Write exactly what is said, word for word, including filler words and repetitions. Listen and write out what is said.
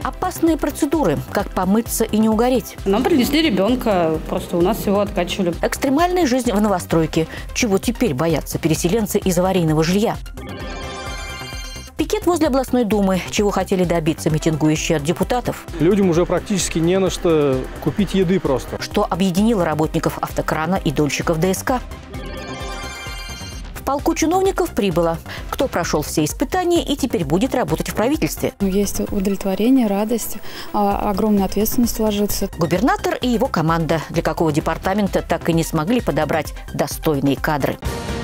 Опасные процедуры. Как помыться и не угореть. Нам привезли ребенка, просто у нас его откачивали. Экстремальная жизнь в новостройке. Чего теперь боятся переселенцы из аварийного жилья? Пикет возле областной думы. Чего хотели добиться митингующие от депутатов? Людям уже практически не на что купить еды просто. Что объединило работников автокрана и дольщиков ДСК? В полку чиновников прибыло. Кто прошел все испытания и теперь будет работать в правительстве? Есть удовлетворение, радость, огромная ответственность ложится. Губернатор и его команда. Для какого департамента так и не смогли подобрать достойные кадры?